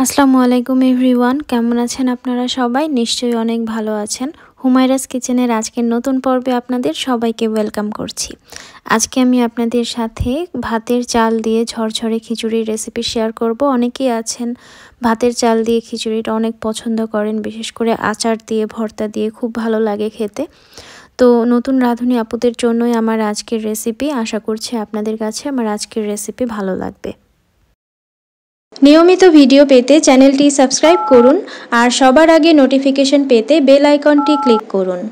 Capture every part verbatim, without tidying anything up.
আসসালামু আলাইকুম এভরিওয়ান, কেমন আছেন আপনারা সবাই? নিশ্চয়ই অনেক ভালো আছেন। হুমায়রাস কিচেনের আজকের নতুন পর্বে আপনাদের সবাইকে ওয়েলকাম করছি। আজকে আমি আপনাদের সাথে ভাতের চাল দিয়ে ঝরঝরে খিচুড়ির রেসিপি শেয়ার করব। অনেকেই আছেন ভাতের চাল দিয়ে খিচুড়িটা অনেক পছন্দ করেন, বিশেষ করে আচার দিয়ে, ভর্তা দিয়ে খুব ভালো লাগে খেতে। তো নতুন রাঁধুনি আপুদের জন্যই আমার আজকের রেসিপি। আশা করছি আপনাদের কাছে আমার আজকের রেসিপি ভালো লাগবে। নিয়মিত ভিডিও পেতে চ্যানেলটি সাবস্ক্রাইব করুন আর সবার আগে নোটিফিকেশন পেতে বেল আইকনটি ক্লিক করুন।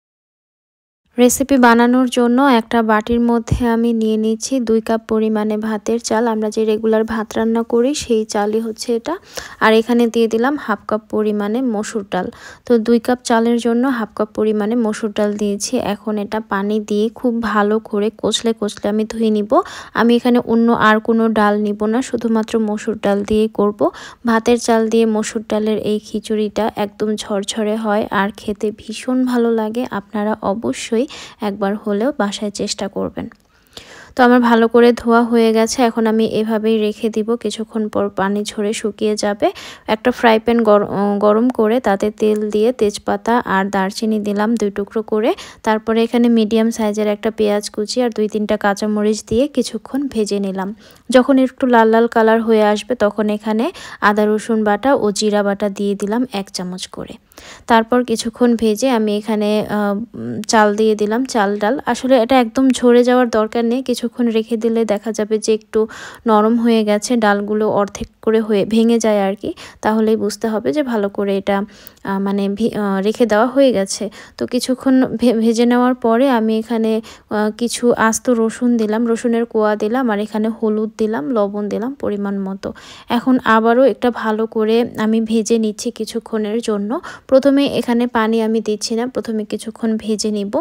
রেসিপি বানানোর জন্য একটা বাটির মধ্যে আমি নিয়ে নিচ্ছি দুই কাপ পরিমাণে ভাতের চাল। আমরা যে রেগুলার ভাত রান্না করি সেই চালই হচ্ছে এটা। আর এখানে দিয়ে দিলাম হাফ কাপ পরিমাণে মসুর ডাল। তো দুই কাপ চালের জন্য হাফ কাপ পরিমাণে মসুর ডাল দিয়েছি। এখন এটা পানি দিয়ে খুব ভালো করে কষলে কষলে আমি ধুয়ে নিব। আমি এখানে অন্য আর কোনো ডাল নিব না, শুধুমাত্র মসুর ডাল দিয়ে করব। ভাতের চাল দিয়ে মসুর ডালের এই খিচুড়িটা একদম ঝরঝরে হয় আর খেতে ভীষণ ভালো লাগে। আপনারা অবশ্যই একবার হলেও বাসায় চেষ্টা করবেন। তো আমার ভালো করে ধোয়া হয়ে গেছে। এখন আমি এভাবেই রেখে দিব, কিছুক্ষণ পর পানি ঝরে শুকিয়ে যাবে। একটা ফ্রাই প্যান গরম করে তাতে তেল দিয়ে তেজপাতা আর দারচিনি দিলাম দুই টুকরো করে। তারপরে এখানে মিডিয়াম সাইজের একটা পেঁয়াজ কুচি আর দুই তিনটা কাঁচামরিচ দিয়ে কিছুক্ষণ ভেজে নিলাম। যখন একটু লাল লাল কালার হয়ে আসবে তখন এখানে আদা রসুন বাটা ও জিরা বাটা দিয়ে দিলাম এক চামচ করে। তারপর কিছুক্ষণ ভেজে আমি এখানে চাল দিয়ে দিলাম, চাল ডাল। আসলে এটা একদম ঝরে যাওয়ার দরকার নেই, কিছুক্ষণ রেখে দিলে দেখা যাবে যে একটু নরম হয়ে গেছে, ডালগুলো অর্ধেক করে হয়ে ভেঙে যায় আর কি। তাহলেই বুঝতে হবে যে ভালো করে এটা মানে রেখে দেওয়া হয়ে গেছে। তো কিছুক্ষণ ভেজে নেওয়ার পরে আমি এখানে কিছু আস্ত রসুন দিলাম, রসুনের কোয়া দিলাম আর এখানে হলুদ দিলাম, লবণ দিলাম পরিমাণ মতো। এখন আবারও একটা ভালো করে আমি ভেজে নিচ্ছি কিছুক্ষণের জন্য। প্রথমে এখানে পানি আমি দিচ্ছি না, প্রথমে কিছুক্ষণ ভেজে নিব।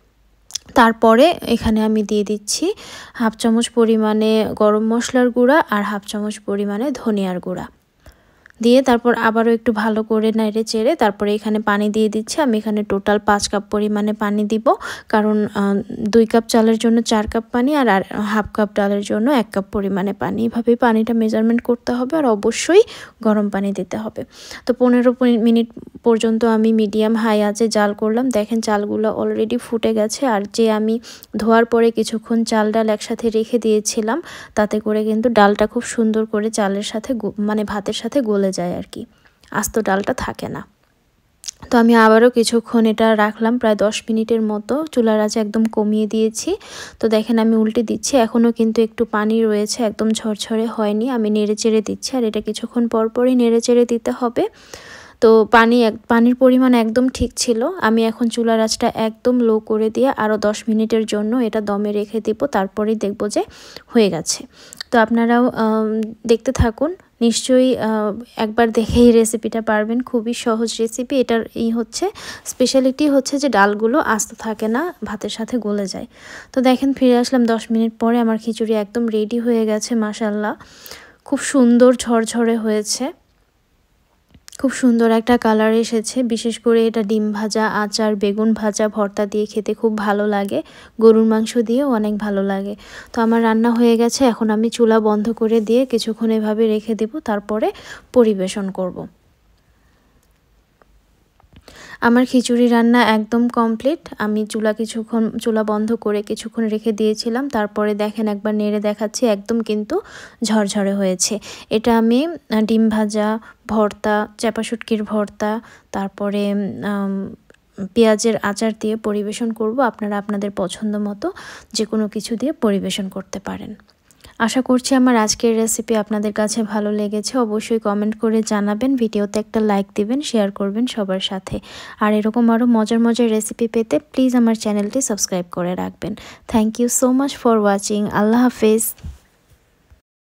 তারপরে এখানে আমি দিয়ে দিচ্ছি হাফ চামচ পরিমাণে গরম মশলার গুঁড়া আর হাফ চামচ পরিমাণে ধনিয়ার গুঁড়া দিয়ে তারপর আবারও একটু ভালো করে নেড়ে চেড়ে তারপরে এখানে পানি দিয়ে দিচ্ছি। আমি এখানে টোটাল পাঁচ কাপ পরিমাণে পানি দিব, কারণ দুই কাপ চালের জন্য চার কাপ পানি আর হাফ কাপ ডালের জন্য এক কাপ পরিমাণে পানি। এভাবেই পানিটা মেজারমেন্ট করতে হবে আর অবশ্যই গরম পানি দিতে হবে। তো পনেরো মিনিট পর্যন্ত আমি মিডিয়াম হাই আঁচে জাল করলাম। দেখেন চালগুলো অলরেডি ফুটে গেছে। আর যে আমি ধোয়ার পরে কিছুক্ষণ চাল ডাল একসাথে রেখে দিয়েছিলাম, তাতে করে কিন্তু ডালটা খুব সুন্দর করে চালের সাথে মানে ভাতের সাথে গলে যায় আর কি, আস্ত ডালটা থাকে না। তো আমি আবারও কিছুক্ষণ এটা রাখলাম, প্রায় দশ মিনিটের মতো। চুলার আঁচ একদম কমিয়ে দিয়েছি। তো দেখেন আমি উল্টে দিচ্ছি, এখনও কিন্তু একটু পানি রয়েছে, একদম ঝরঝরে হয়নি। আমি নেড়ে চেড়ে দিচ্ছি আর এটা কিছুক্ষণ পরপরই নেড়ে চেড়ে দিতে হবে। তো পানি পানির পরিমাণ একদম ঠিক ছিল। আমি এখন চুলার আঁচটা একদম লো করে দিয়ে আরও দশ মিনিটের জন্য এটা দমে রেখে দিব, তারপরেই দেখব যে হয়ে গেছে। তো আপনারাও দেখতে থাকুন, নিশ্চয়ই একবার দেখেই রেসিপিটা পারবেন। খুবই সহজ রেসিপি। এটার এই হচ্ছে স্পেশালিটি হচ্ছে যে ডালগুলো আস্ত থাকে না, ভাতের সাথে গলে যায়। তো দেখেন ফিরে আসলাম দশ মিনিট পরে, আমার খিচুড়ি একদম রেডি হয়ে গেছে। মাশাআল্লাহ, খুব সুন্দর ঝরঝরে হয়েছে, খুব সুন্দর একটা কালার এসেছে। বিশেষ করে এটা ডিম ভাজা, আচার, বেগুন ভাজা, ভর্তা দিয়ে খেতে খুব ভালো লাগে। গরুর মাংস দিয়েও অনেক ভালো লাগে। তো আমার রান্না হয়ে গেছে। এখন আমি চুলা বন্ধ করে দিয়ে কিছুক্ষণ এভাবে রেখে দেব, তারপরে পরিবেশন করব। আমার খিচুড়ি রান্না একদম কমপ্লিট। আমি চুলা কিছুক্ষণ চুলা বন্ধ করে কিছুক্ষণ রেখে দিয়েছিলাম, তারপরে দেখেন একবার নেড়ে দেখাচ্ছি, একদম কিন্তু ঝরঝরে হয়েছে। এটা আমি ডিম ভাজা, ভর্তা, চাপা শুটকির ভর্তা, তারপরে পেঁয়াজের আচার দিয়ে পরিবেশন করব। আপনারা আপনাদের পছন্দ মতো যে কোনো কিছু দিয়ে পরিবেশন করতে পারেন। আশা করছি আমার আজকের রেসিপি আপনাদের কাছে ভালো লেগেছে। অবশ্যই কমেন্ট করে জানাবেন, ভিডিওতে একটা লাইক দিবেন, শেয়ার করবেন সবার সাথে। আর এরকম আরও মজার মজার রেসিপি পেতে প্লিজ আমার চ্যানেলটি সাবস্ক্রাইব করে রাখবেন। Thank you so much for watching. আল্লাহ হাফেজ।